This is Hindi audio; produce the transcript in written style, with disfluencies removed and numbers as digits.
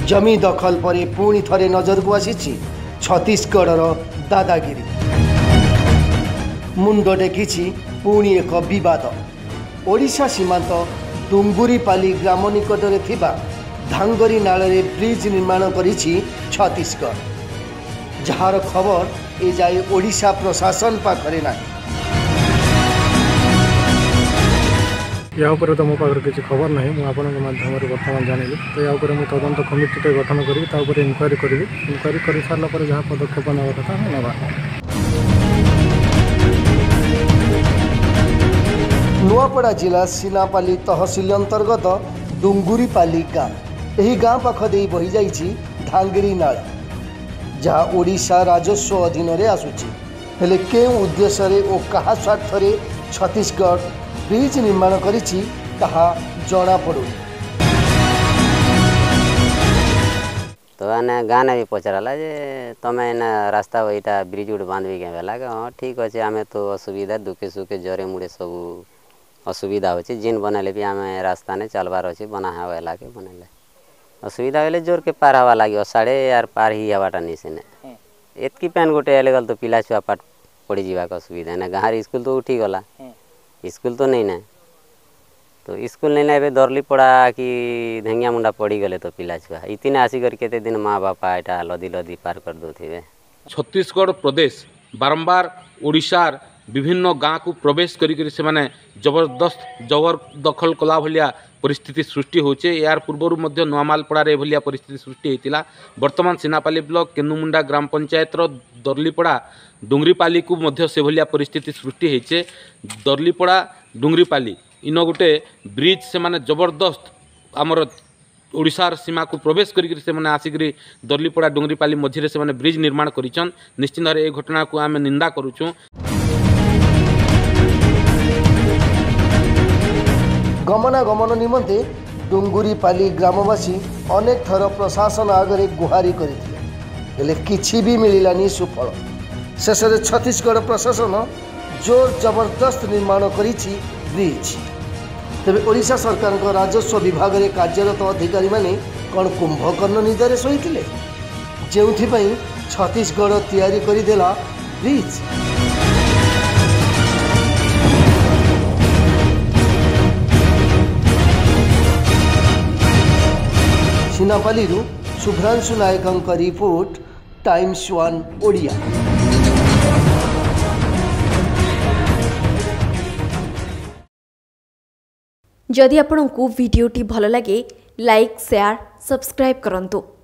जमी दखल पर पुणी थरे नजर को आसी छत्तीसगढ़ दादागिरी मुंड टेकी पुणी एक विवाद। ओडिशा सीमांत डुंगुरीपाली ग्राम निकट में थिबा धांगरी नाल ब्रिज निर्माण करिछि छत्तीसगढ़, जार खबर ए जाए ओडिशा प्रशासन पाखरे ना। या तो मो पाखर किसी खबर ना मुझे माध्यम बर्तमान जानी तो या तदंत कमिटी गठन करी इनक्वारी करी कर सारा जहाँ पदक्षेप नेବା कथा नेबा। नुआपड़ा जिला सीनापाली तहसिल अंतर्गत डुंगुरीपाली गाँव। यही गाँव पाख दे बही जाइछि धांगरी नाल, जहाँ ओडिशा राजस्व अधीन रे आसुछि। हेले के उद्देश्य और कहा स्वार्थ रे छत्तीसगढ़ ब्रिज निर्माण करिछि ताहा जणा पड़ु। तो आने गाने भी पचराला जे तमे ना रास्ता वहीटा ब्रिज उड बांधबी के बेला हाँ ठीक अच्छे। आम तो असुविधा दुखे सुखे जरे मुड़े सब असुविधा होची। जिन बनले भी आम रास्ता ने चलबार अच्छे बना हवा के बनले असुविधा हेले जोर के पार हवा लगे साढ़े यार पार ही हवाटा नहीं सेने एतकी पैन गोटे आले गल तो पिला छुआ पाठ पड़ी जावाक असुविधा ना। गाँव स्कूल तो उठी गला, स्कूल तो नहीं ना, तो स्कूल नहीं ना दरली पड़ा कि धेंगिया मुंडा पड़ी गले तो पिला छुआ इतने आसिक केते दिन माँ बापा एटा लदी लदी पार कर दौथे। छत्तीसगढ़ प्रदेश बारंबार ओडिशार विभिन्न गाँ को प्रवेश करी से माने जबरदस्त जबर दखल कला भलिया परिस्थिति सृष्टि होचे। यार पूर्वर मध्य नुआमालपड़ा रे भलिया परिस्थिति सृष्टि होतिला। वर्तमान सीनापाली ब्लॉक केन्दुमुंडा ग्राम पंचायत रो दरलीपड़ा डुंगरीपाली को मध्य से भलिया परिस्थिति सृष्टि होचे। दरलीपड़ा डुंगरीपाली इन गोटे ब्रिज से माने जबरदस्त आमर ओडिशार सीमा को प्रवेश करी से माने आसिक दरलीपड़ा डुंगरीपाली मझिरे से माने ब्रिज निर्माण करिछन। निश्चित भाव ए घटना को आम निंदा करूँ। गमनागमन निमंते डुंगुरीपाली ग्रामवासी अनेक थर प्रशासन आगे गुहारी करथिले, हेले किछि भी मिलिलानी सुफल। शेष छत्तीसगढ़ प्रशासन जोर जबरदस्त निर्माण करिछि ब्रिज। तेबे ओडिशा सरकार राजस्व विभाग में कार्यरत अधिकारी माने कौन कुंभकर्ण निदरे शोइथिले जेउथिपई छत्तीसगढ़ तैयारी करिदेला bridge. Sinapali Subhranshu Nayak report, Times One Odia. जदि आपंक भिडियोटी भल लगे लाइक शेयर सब्सक्राइब करंतु।